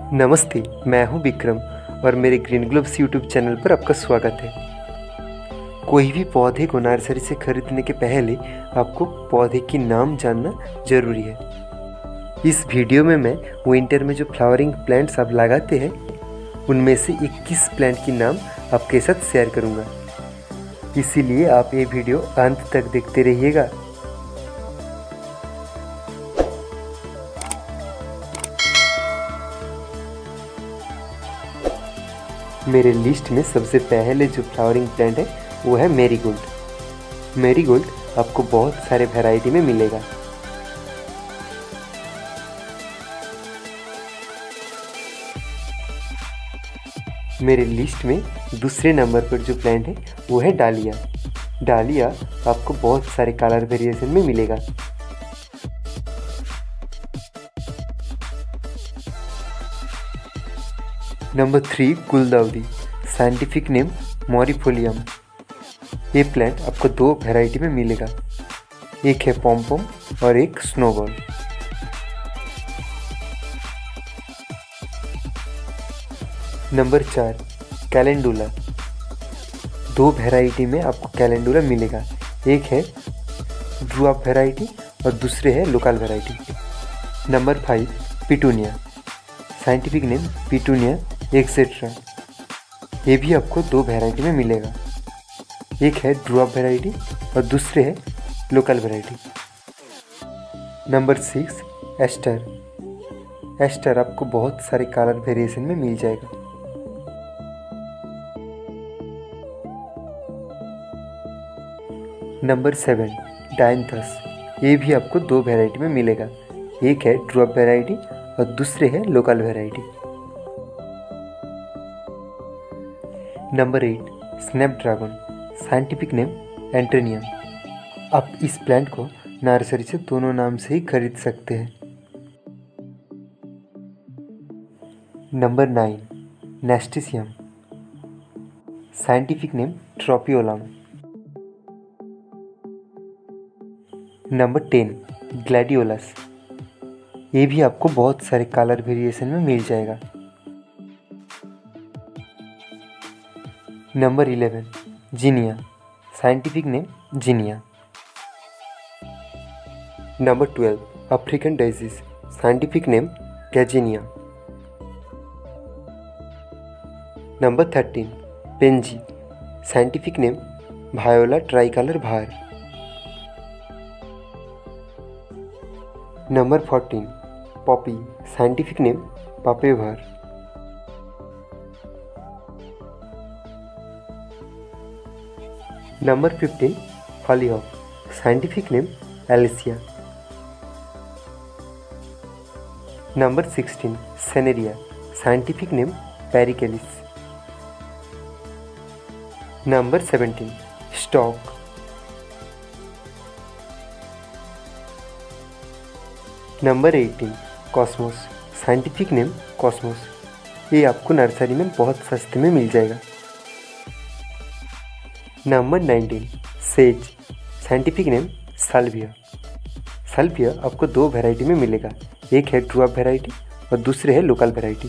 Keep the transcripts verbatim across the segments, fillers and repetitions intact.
नमस्ते, मैं हूं विक्रम और मेरे ग्रीन ग्लोब्स यूट्यूब चैनल पर आपका स्वागत है। कोई भी पौधे को नर्सरी से खरीदने के पहले आपको पौधे की नाम जानना ज़रूरी है। इस वीडियो में मैं विंटर में जो फ्लावरिंग प्लांट्स आप लगाते हैं उनमें से इक्कीस प्लांट की नाम आपके साथ शेयर करूंगा, इसीलिए आप ये वीडियो अंत तक देखते रहिएगा। मेरे लिस्ट में सबसे पहले जो फ्लावरिंग प्लांट है वो है मैरीगोल्ड। मैरीगोल्ड आपको बहुत सारे वैरायटी में मिलेगा। मेरे लिस्ट में दूसरे नंबर पर जो प्लांट है वो है डालिया। डालिया आपको बहुत सारे कलर वेरिएशन में मिलेगा। नंबर थ्री गुलदाउदी, साइंटिफिक नेम मॉरिफोलियम। ये प्लांट आपको दो वैरायटी में मिलेगा, एक है पॉम-पॉम और एक स्नोबॉल। नंबर चार कैलेंडुला। दो वैरायटी में आपको कैलेंडुला मिलेगा, एक है ड्रूअप वैरायटी और दूसरे है local variety. Number five petunia, scientific name petunia etcetera. ये भी आपको दो वैरायटी में मिलेगा, एक है ड्रूअप वैरायटी और दूसरे है local variety. Number six aster. Aster आपको बहुत सारे कलर वेरिएशन में मिल जाएगा। Number seven dianthus. ये भी आपको दो वैरायटी में मिलेगा, एक है ड्रूअप वैरायटी और दूसरे है local variety. Number eight snapdragon, scientific name antirrhinum. आप इस प्लांट को नर्सरी से दोनों नाम से ही खरीद सकते हैं। Number nine nasturtium, scientific name tropaeolum. Number ten gladiolus. ये भी आपको बहुत सारे कलर वेरिएशन में मिल जाएगा। Number eleven zinnia, scientific name zinnia. Number twelve African daisies, scientific name gazania. Number thirteen pansy, scientific name viola tricolor var. Number fourteen poppy, scientific name papaver. Number fifteen hollyhock, scientific name alcea. Number sixteen cineraria, scientific name pericallis. Number seventeen stock. Number eighteen cosmos, scientific name cosmos. ये आपको nursery में बहुत सस्ते में मिल जाएगा। Number nineteen sage, scientific name salvia. Salvia आपको दो वैरायटी में मिलेगा, एक है ड्रूअप वैरायटी और दूसरे है लोकल वैरायटी।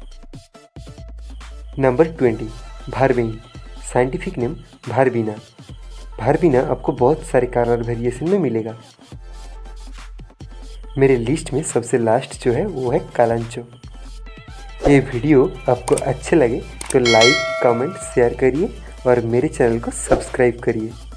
नंबर ट्वेंटी भारवेई, साइंटिफिक नेम भारबीना। भारबीना आपको बहुत सारे कलर वेरिएशन में मिलेगा। मेरे लिस्ट में सबसे लास्ट जो है वो है कालांचो। ये वीडियो आपको अच्छे लगे तो लाइक कमेंट शेयर करिए और मेरे चैनल को सब्सक्राइब करिए।